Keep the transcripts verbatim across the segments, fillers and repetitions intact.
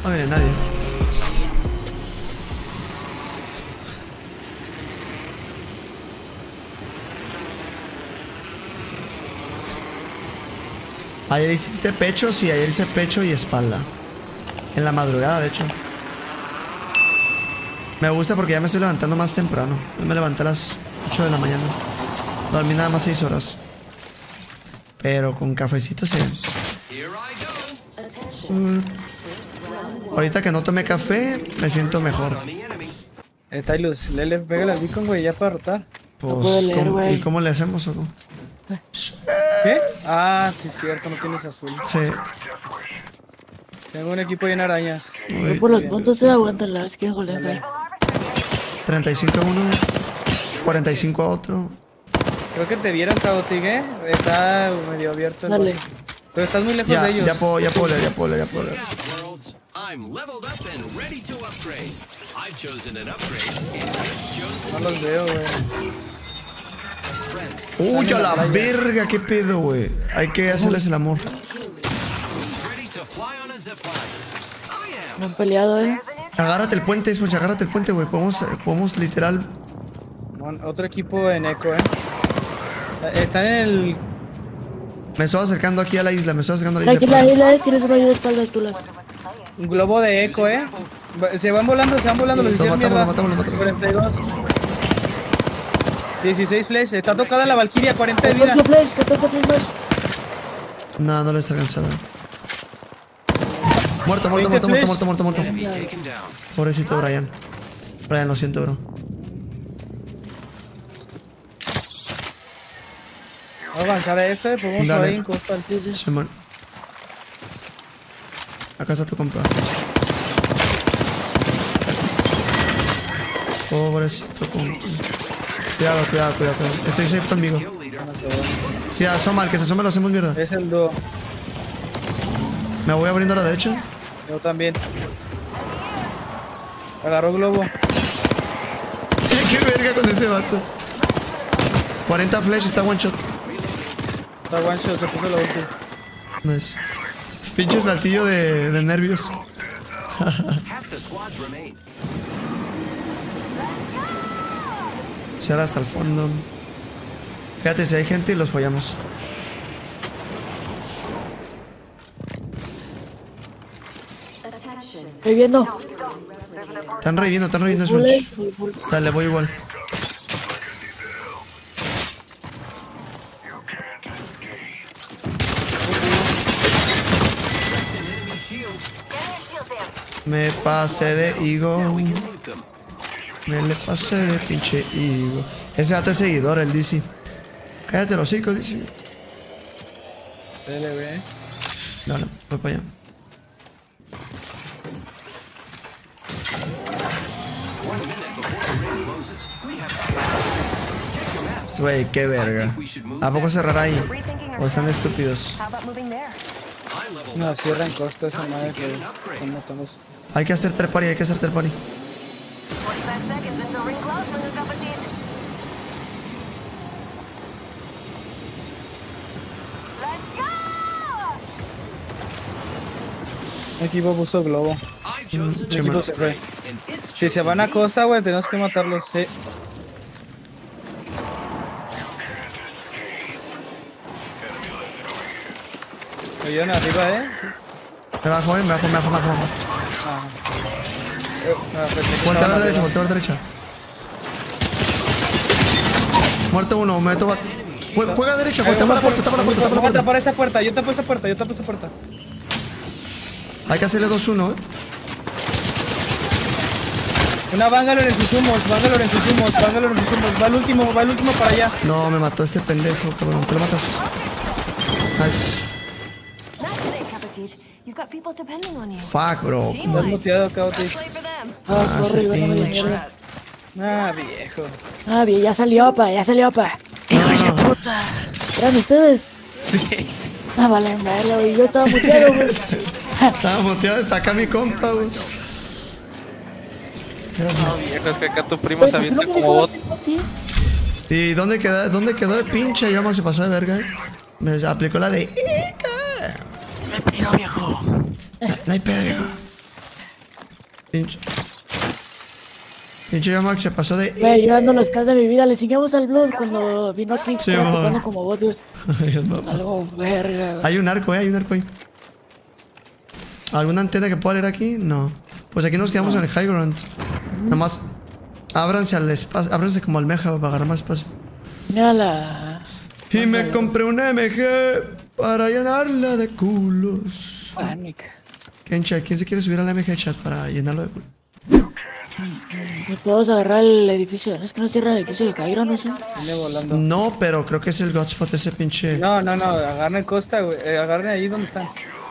No viene nadie. Ayer hiciste pecho, sí, ayer hice pecho y espalda. En la madrugada, de hecho. Me gusta porque ya me estoy levantando más temprano. Hoy me levanté a las ocho de la mañana. Dormí nada más seis horas. Pero con cafecito sí. Mm. Ahorita que no tomé café, me siento mejor. Eh, Tylus, Lele, pégale al beacon, güey, ya para rotar. Pues, No puedo leer, ¿cómo, güey. ¿y cómo le hacemos o no? ¿Qué? Ah, sí, cierto, no tienes azul. Sí. Tengo un equipo lleno de arañas. Voy por los puntos, se aguantan si quieren golear, güey. treinta y cinco a uno. cuarenta y cinco a otro. Creo que te vieron, Chaotic, ¿eh? Está medio abierto. el Dale. bosque. Pero estás muy lejos Ya, de ellos. ya puedo, ya puedo leer, ya puedo leer, ya puedo leer. No los veo, güey. Uy, a la verga, qué pedo, güey. Hay que hacerles el amor. No han peleado, eh. Agárrate el puente, Smash, agárrate el puente, güey. Podemos, podemos literal. Bueno, otro equipo en eco, ¿eh? Están en el... Me estoy acercando aquí a la isla, me estoy acercando a la Aquí isla. la isla, tienes una ayuda de espaldas, tú las. Un globo de eco, ¿eh? Se van volando, se van volando. Los Lo hicieron matamos, mierda. lo matamos, lo matamos. cuarenta y dos. dieciséis flash. Está tocada la Valkyria, cuarenta de vida. catorce flash, catorce flash más. No, no les ha alcanzado. Muerto, muerto, muerto, muerto, muerto, muerto, muerto. Pobrecito Brian. Brian, lo siento, bro. Vamos a avanzar a ese, podemos Dale. ahí en costa. Simón. Acá está tu compa. Pobrecito compa. Cuidado, cuidado, cuidado, cuidado. Estoy safe conmigo. Si asoma, el que se asome lo hacemos mierda. Es el dúo. Me voy abriendo a la derecha. Yo también. Agarró globo. Qué verga con ese vato. cuarenta flash, está one shot. Está one shot, se puso la ulti. Nice. Pinche saltillo de, de nervios. Se ahora hasta el fondo. Fíjate, si hay gente y los follamos. Estoy viendo. Están reviviendo, están reviviendo. Full, Smash. full, full. Dale, voy igual. Me pasé de higo. Me le pasé de pinche higo. Ese dato es seguidor, el D C. Cállate los hocico, D C. T L B. Dale, voy para allá. Güey, qué verga. ¿A poco cerrará ahí? ¿O están estúpidos? No, cierran costa esa madre que como estamos. Hay que hacer trepari, hay que hacer trepari. Un equipo puso globo. Mm, Un sí, equipo man. se fue. Si se van a costa, güey, tenemos que matarlos. Sí. Me llevan arriba, eh. Me bajo, eh, me bajo, me bajo, me bajo. me bajo. Ah. Eh, ah, pensé que Voltea a estaban ver derecha, arriba. voltea a ver derecha. Muerto uno, me meto. Jue- Juega a derecha, Eh, voltea una para la puerta, tapa la puerta, tapa la Voy a puerta. tapar esta puerta, yo tapo esta puerta, yo tapo esta puerta. Hay que hacerle dos uno, eh. Una Bangalore en sus humos, Bangalore en sus humos, Bangalore en sus humos. Va el último, va el último para allá. No, me mató este pendejo, cabrón. Te lo matas. Nice. Fuck, bro. Estás muteado, Chaotic. Ah, Ah, sorry, ese bueno, me pinche. mierda. Ah, viejo. Ah, bien, ya salió, pa, ya salió, pa. No, ¿Eran ustedes? Sí. Ah, vale, verga, güey. Yo estaba muteado, güey. estaba muteado, está acá mi compa, güey. No, viejo, es que acá tu primo se avienta como bot. ¿Y dónde quedó, dónde quedó el pinche? Yo se pasó de verga, eh. Me aplicó la de Ica. Me piro, viejo. No, no hay pedo, viejo. Pinche. Pinche Max se pasó de. Güey, yo ando las casas de mi vida. Le seguimos al Blood cuando vino aquí. Sí, estaba mamá. tocando como bot, güey. Ay, mamá. Algo verga, güey. Hay un arco, eh, hay un arco ahí. ¿Alguna antena que pueda leer aquí? No. Pues aquí nos quedamos en el high ground. Nada más ábranse al espacio, ábranse como almeja para agarrar más espacio. Mira la... Y me compré una M G para llenarla de culos. Panic. Kencha, ¿quién se quiere subir a la M G chat para llenarlo de culos? ¿No podemos agarrar el edificio? Es que no cierra el edificio de Cairo, no sé. Viene volando. No, pero creo que es el Godspot ese pinche. No, no, no, agarren Costa, güey. Eh, agarren ahí donde están.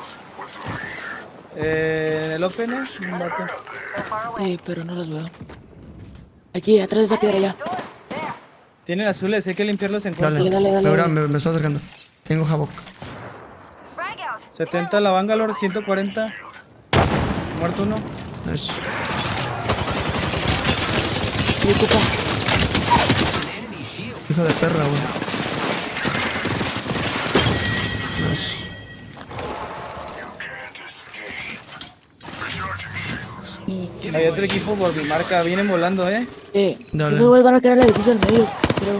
Eh, en el open, ¿eh? Un vato. Sí, pero no los veo. Aquí, atrás de esa piedra ya. Tienen azules, hay que limpiarlos en Dale, cuatro. dale, dale, Ahora dale. me, me estoy acercando. Tengo Havok. setenta la Bangalore, ciento cuarenta. Muerto uno. Nice. Sí, ocupa. Hijo de perra, güey. Nice. Hay otro equipo por mi marca, vienen volando, eh. Sí. Dale. Esos güeyes van a quedar en el edificio del medio, creo.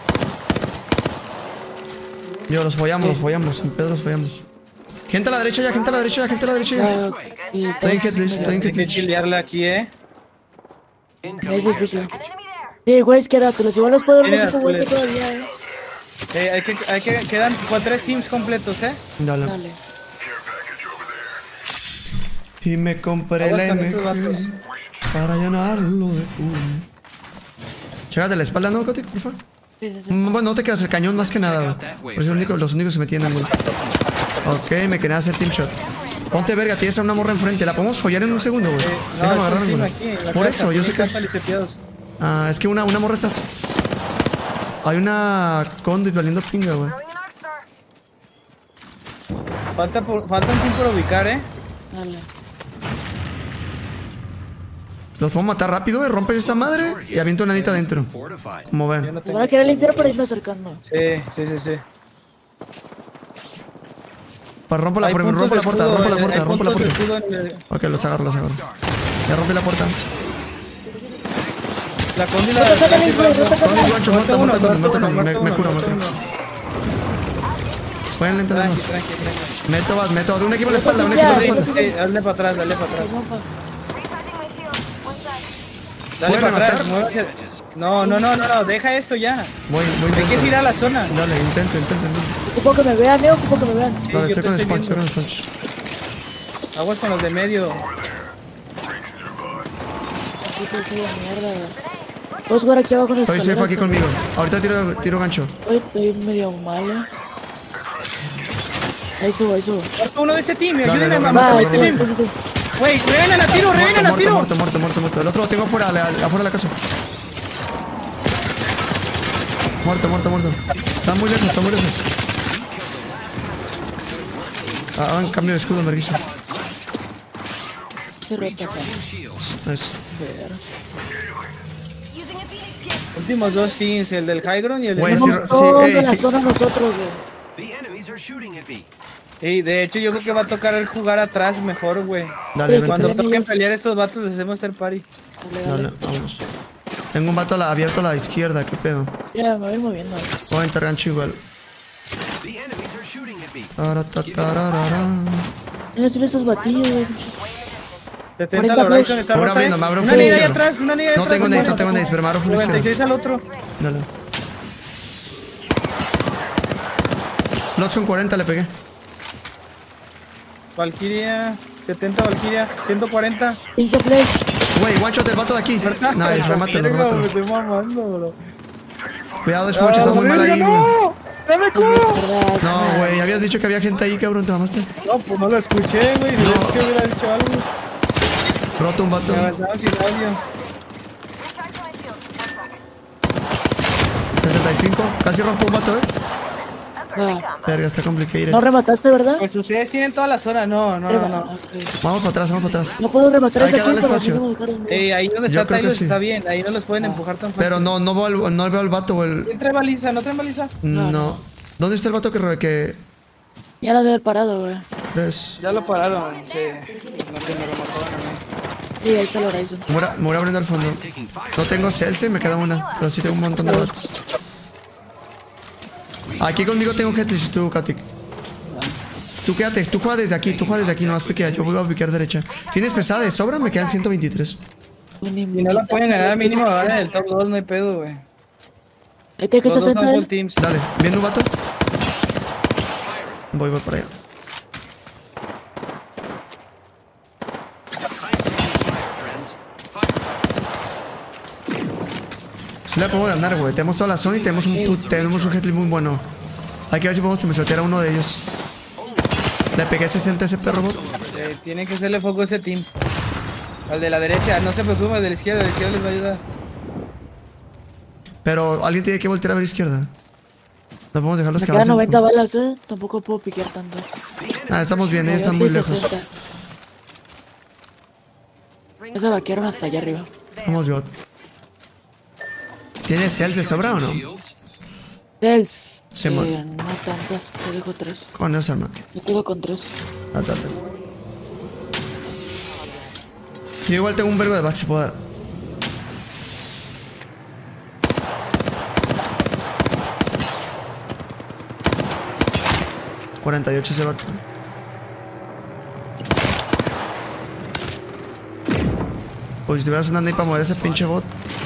Yo, los follamos, los follamos. En pedo los follamos. Gente a la derecha ya, gente a la derecha ya, gente a la derecha ya. Ya, y Estoy en estamos hitlist, estoy en Hay que hitlist. chilearle aquí, eh. en ese edificio. Sí, güey, izquierda, tú los igual los puedo ver Tiene un equipo vuelto azules. todavía, eh. Eh, hay que, hay que, quedan con tres teams completos, eh. Dale. Dale. Y me compré Aguas la con M esos vatos. G para llenarlo de culo. Chécate la espalda, ¿no, Cotic, por favor? Sí, sí, sí. Mm, Bueno, no te quedas el cañón más que nada, güey. Por eso los únicos, los únicos que me tienen, güey. Ok, me quería hacer team shot. Ponte verga, tienes a una morra enfrente. La podemos follar en un segundo, güey. No, Déjame es un agarrar, team güey. aquí, en la Por casa, eso, yo sé que tienen es. paliseteados. Ah, es que una, una morra está. Hay una conduit valiendo pinga, güey. Falta, por, falta un team por ubicar, eh. Dale. Los puedo matar rápido, güey. Rompes esa madre y aviento una anita adentro. Como Yo ven. no Nos tengo. van a querer limpiar para irnos acercando. Sí, sí, sí, sí. Para rompo la, Hay rompo puntos la de puerta, escudo, rompo la eh, puerta, hay rompo la puntos de puerta. escudo en el- Ok, los agarro, los agarro. Ya rompí la puerta. La combi la... Rótate, Luis, güey, rótate. Con un guancho, muerta, Muerto muerta, uno, muerta, muerto muerta, uno, me, me muerto curo, uno, me curo. muerto Pueden uno. entendernos. Tranqui, tranqui, tranqui. Meto, bat, meto. Un equipo en la espalda, un equipo en la Ya, espalda. Sí, dale para atrás, dale para atrás. Rompa. Dale ¿Pueden para atrás. rematar? muévete. No, no, no, no, no, deja esto ya. Voy, voy, Hay que intento. tirar a la zona. Dale, intento, intento, intento. Ocupo que me vean, eh, ocupo que me vean. Sí, Dale, yo estoy te con estoy el sponge, estoy viendo. con el sponge. Aguas con los de medio. Puto tío de mierda, güey. Puedo jugar aquí abajo en las Estoy safe escaleras aquí también. conmigo. Ahorita tiro, tiro gancho. Estoy, estoy medio mal, eh. Ahí subo, ahí subo. Muerto uno de ese team, Dale, ayúdenme a dale, matar a dale, ese sí, dale, team. sí, sí, sí. Wey, revienen a tiro, revienen a Muerto, tiro. muerto, muerto, muerto, muerto. El otro lo tengo afuera, le- afuera de la casa. Muerto, muerto, muerto. Está muy lejos, está muy lejos. Ah, hagan cambio de escudo, merguisa. Se rota acá. Nice. Ver. Últimos dos teams, el del high ground y el Güey, del... sí, Tenemos sí, todos ey, de la ti- zona nosotros, güey. Y de hecho yo creo que va a tocar el jugar atrás mejor, güey. Dale, Sí, vente. Cuando Vente. toquen pelear estos vatos les hacemos third party. Dale, dale. Dale, vamos. Tengo un vato a la- abierto a la izquierda, qué pedo. Ya, me voy moviendo. Voy a entrar gancho igual. Taratatararar. Mira, son esos batillos, güey. setenta cuarenta al Horizon, plus. está Ahora rota, viendo, eh. me abro Una full niña ahí izquierda. atrás, una niña ahí No atrás. tengo nade, no afuera. tengo nade, pero me abro full noventa y izquierda. seis al otro. Dale. Lots con cuarenta le pegué. Valkyria, setenta Valkyria, ciento cuarenta. quince flash. Güey, one shot el vato de aquí. Nice, remátelo, Verga, me remátelo. estoy mamando, bro. Cuidado, Sponge, estás muy mal ahí, güey. ¡No! ¡Dame culo! Verdad. No, güey, habías dicho que había gente ahí, cabrón, te mamaste. No, pues no lo escuché, güey. No. No. que hubiera dicho algo. Roto un vato. Me avanzaban sin audio. sesenta y cinco. Casi rompo un vato, eh. Va. Verga, está complicado. No remataste, ¿verdad? Pues ustedes tienen toda la zona. No, no, no, Arriba. no. Ok. Vamos para atrás, vamos para atrás. No puedo rematar Hay ese que darle aquí, pero espacio. así no me dejaron. Ey, ahí donde Yo está creo que Tylus sí. está bien. Ahí no los pueden empujar tan fácil. Pero no, no veo al, no veo al vato, güey. ¿Quién trae baliza? ¿No traen baliza? No. ¿Dónde está el vato que, re- que Ya la debe haber parado, güey. crees? Ya lo pararon. Sí. No, que me lo mataron a mí. Sí, ahí está el Horizon. Me voy a- me voy abriendo al fondo. No tengo Celsius, me queda una. Pero sí tengo un montón de bots. Aquí conmigo tengo que si tú, Katik. Tú quédate, tú juegas desde aquí, tú juegas desde aquí, no vas a piquear. Yo voy a piquear derecha. ¿Tienes pesada de sobra? Me quedan ciento veintitrés. Y no la pueden ganar mínimo ahora en el top dos, no hay pedo, güey. Ahí tiene que Los dos son sesenta full él. teams. Dale, ¿viendo un vato? Voy, voy para allá. Sí la podemos ganar, güey. Tenemos toda la zona y tenemos un, pu- tenemos un headlip muy bueno. Hay que ver si podemos mesotear a uno de ellos. Le pegué sesenta a ese perro bot. Eh, tienen que hacerle foco a ese team. Al de la derecha, no se preocupen, al de la izquierda, de la izquierda les va a ayudar. Pero alguien tiene que voltear a ver izquierda. No podemos dejar los Me que quedan avancen. noventa balas, eh. Tampoco puedo piquear tanto. Ah, estamos bien, ellos están muy lejos. sesenta. Ya se vaquearon hasta allá arriba. Vamos, God. ¿Tienes cel? ¿Se sobra o no? Dels. Sí, eh, man. no tantas, te dejo tres. Con eso, hermano. Me quedo con tres. Date, date. Yo igual tengo un vergo de back si puedo dar. cuarenta y ocho ese vato. Pues si tuvieras una ahí para mover ese pinche bot.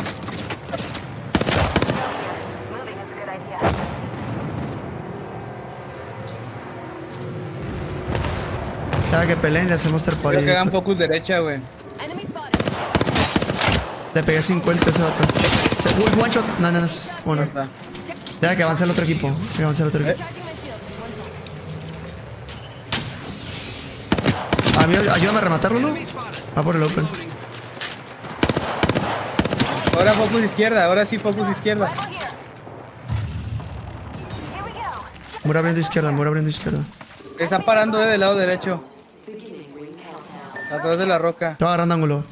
Cada que peleen le hacemos third party. Creo que hagan focus derecha, güey. Le pegué cincuenta a ese vato. Se- Uy, one shot. No, no, no. Uno. Va. Deja que avance el otro equipo. Que avance el otro equipo. A mí, ayúdame a rematarlo, ¿no? Va por el open. Ahora focus izquierda, ahora sí focus izquierda. Mura abriendo izquierda, mura abriendo izquierda. Están parando eh, del lado derecho. Atrás de la roca. Estaba agarrando ángulo.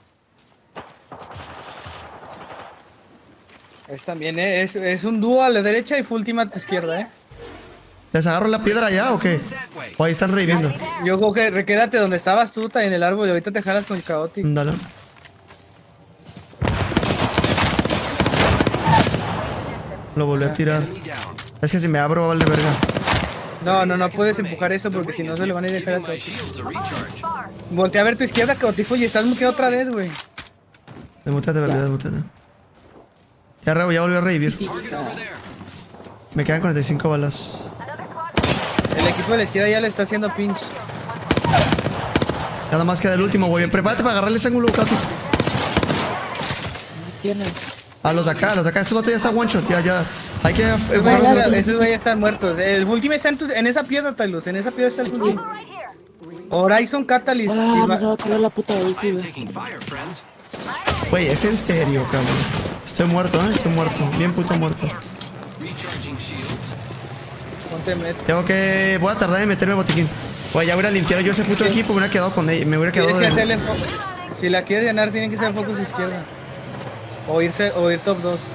Es también, eh. Es, es un dúo a la derecha y full team a tu izquierda, eh. ¿Les agarro la piedra ya o qué? O ahí están reviviendo. Yo creo que requédate donde estabas tú, en el árbol, y ahorita te jalas con el Chaotic. Dale. Lo volví a tirar. Es que si me abro va a valer verga. No, no, no puedes empujar eso porque si no se le van a ir a dejar a Chaotic. Voltea a ver tu izquierda, Chaotic, y estás muteado otra vez, güey. Desmuteate, verga, desmuteate. Ya, re- ya volvió a revivir. Me quedan cuarenta y cinco balas. El equipo de la izquierda ya le está haciendo pinch. Nada más queda el último, güey. Prepárate para agarrarle ese ángulo, Kato. No tienes. A los de acá, a los de acá. Este vato ya está one shot. Ya, ya. Hay que Esos empujarlos güeyes al ya- otro. esos güeyes ya están muertos. El full team está en, tu- en esa piedra, Tylus. En esa piedra está el full team. Horizon Catalyst. Ah, Y no va- se va a acabar la puta ulti, güey. Güey, es en serio, cabrón. Estoy muerto, ¿eh? Estoy muerto. Bien puto muerto. Ponte met. Tengo que... Voy a tardar en meterme el botiquín. Güey, ya hubiera limpiado yo ese puto equipo. Me hubiera quedado con él. Me hubiera quedado Tienes que de... hacerle fo- Si la quieres ganar, tienen que ser focus izquierda. O irse, o ir top dos.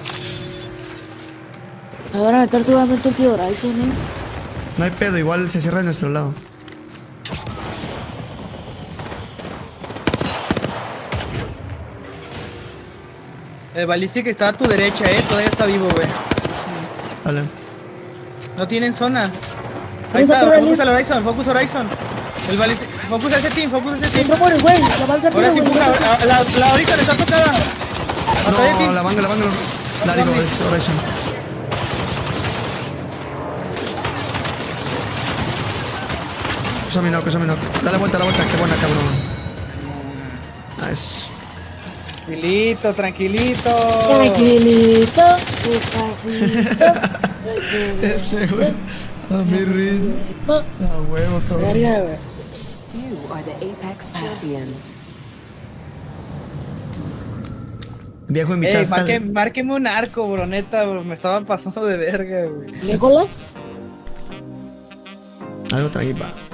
Se van a meter seguramente el tío Horizon, ¿eh? No hay pedo. Igual se cierra de nuestro lado. El Ballistic está a tu derecha, eh. Todavía está vivo, güey. Vale. No tienen zona. Ahí Vamos a está, por el focus list. al Horizon, focus Horizon. El Ballistic, focus a ese team, focus a ese team. No muere, güey. La valga Ahora sí, arriba, empuja. güey. La, la, la Horizon está tocada. Batalla No, team. la manga, la manga. La digo, es Horizon. Cosa mi no, cosa mi no. Dale vuelta, la vuelta. Qué buena, cabrón. Nice. Tranquilito, tranquilito. Tranquilito, despacito. Ese, güey. A mi ritmo. No, A huevo, cabrón. verga, güey. You are the Apex champions. Viejo, en mi Ey, casa. marque, márqueme un arco, bro, neta, bro. Me estaba pasando de verga, güey. ¿Legolas? Algo tranqui, pa.